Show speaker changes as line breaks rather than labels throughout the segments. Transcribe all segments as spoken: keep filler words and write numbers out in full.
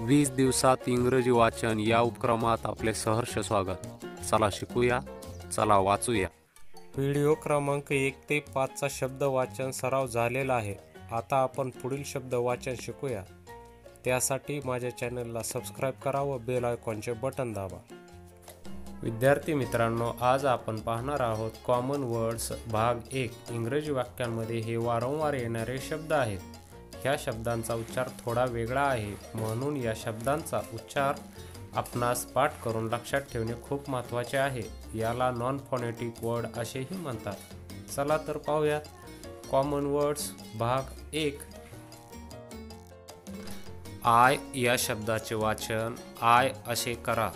वीस दिवसात इंग्रजी वाचन या उपक्रमात आपले सहर्ष स्वागत. चला शिकूया, चला वाचूया. व्हिडिओ क्रमांक एक ते पाचचा शब्द वाचन सराव झालेला आहे. आता आपण पुढील शब्द वाचन शिकूया. त्यासाठी माझ्या चॅनलला सबस्क्राईब करा व बेल आयकॉनचे बटन दाबा. विद्यार्थी मित्रांनो, आज आपण पाहणार आहोत कॉमन वर्ड्स भाग एक. इंग्रजी वाक्यांमध्ये हे वारंवार येणारे शब्द आहेत. ह्या शब्दांचा उच्चार थोडा वेगळा आहे, म्हणून या शब्दांचा उच्चार आपणास पाठ करून लक्षात ठेवणे खूप महत्त्वाचे आहे. याला नॉन फोनेटिक वर्ड असेही म्हणतात. चला तर पाहूयात. कॉमन वर्ड्स भाग एक. आय या शब्दाचे वाचन आय असे करा.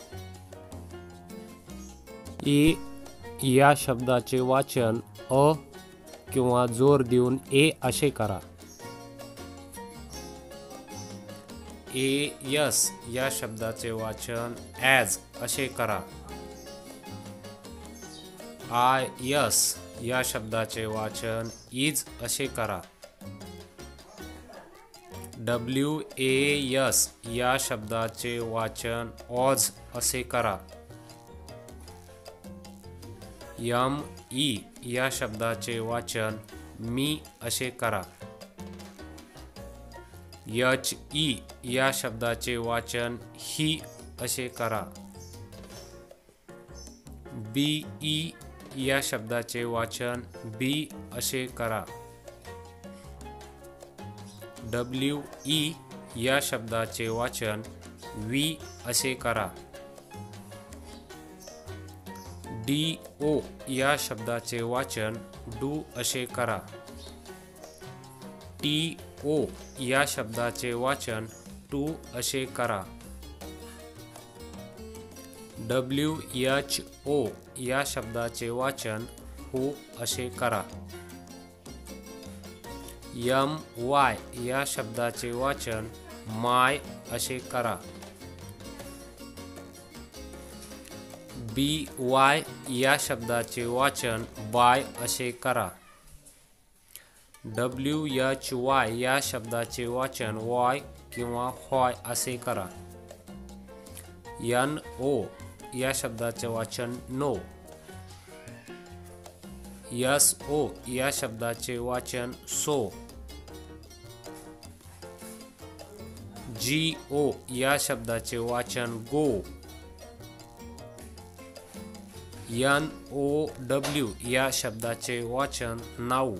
ए या शब्दाचे वाचन अ किंवा जोर देऊन ए असे करा. ए यस या शब्दाचे वाचन ॲज असे करा. आय यस या शब्दाचे वाचन इज असे करा. डब्ल्यू ए यस या शब्दाचे वाचन ऑज असे करा. यम ई या शब्दाचे वाचन मी असे करा. एच ई या शब्दाचे वाचन ही असे करा. बी ई या शब्दाचे वाचन बी असे करा. डब्ल्यू ई या शब्दाचे वाचन वी असे करा. डी ओ या शब्दाचे वाचन डू असे करा. टी ओ या शब्दाचे वाचन टू असे करा. डब्ल्यू एच ओ या शब्दाचे वाचन हू असे करा. एम वाय या शब्दाचे वाचन माय असे करा. बी वाय या शब्दाचे वाचन बाय असे करा. डब्ल्यू एच वाय या शब्दाचे वाचन वॉय किंवा हॉय असे करा. एन ओ या शब्दाचे वाचन नो. एस ओ या शब्दाचे वाचन सो. जी ओ या शब्दाचे वाचन गो. एन ओ डब्ल्यू या शब्दाचे वाचन नाऊ.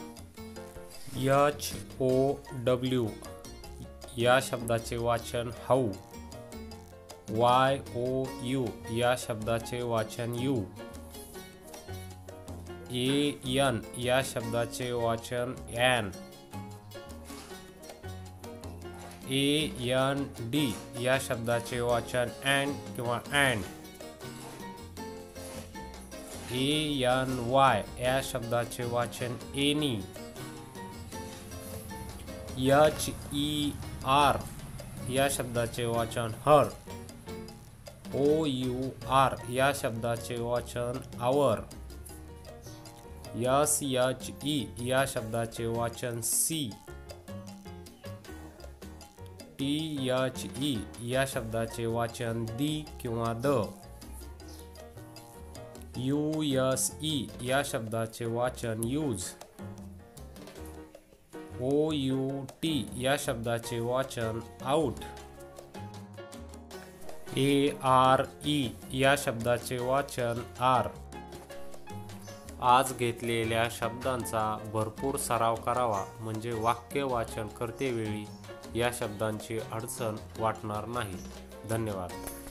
एच ओ डब्ल्यू या शब्दाचे वाचन हाऊ. वाय ओ यू या शब्दाचे वाचन यू. ए एन या शब्दाचे वाचन एन. ए एन डी या शब्दाचे वाचन एन किंवा एंड. ए एन वाय या शब्दाचे वाचन एनी. एच ई आर या शब्दाचे वाचन हर. ओ यू आर या शब्दाचे वाचन आवर. एस एच ई या शब्दाचे वाचन सी. टी एच ई या शब्दाचे वाचन दी किंवा द. यू एस ई या शब्दाचे वाचन यूज. ओ यू टी या शब्दाचे वाचन आउट. ए आर ई या शब्दाचे वाचन आर. आज घेतलेल्या शब्दांचा भरपूर सराव करावा, म्हणजे वाक्य वाचन करतेवेळी या शब्दांची अडचण वाटणार नाही. धन्यवाद.